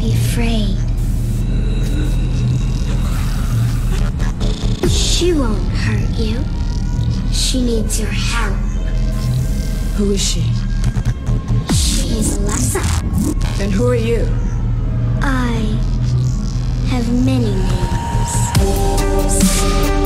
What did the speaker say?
be afraid. She won't hurt you. She needs your help. Who is she? She's Alessa. Then who are you? I have many names.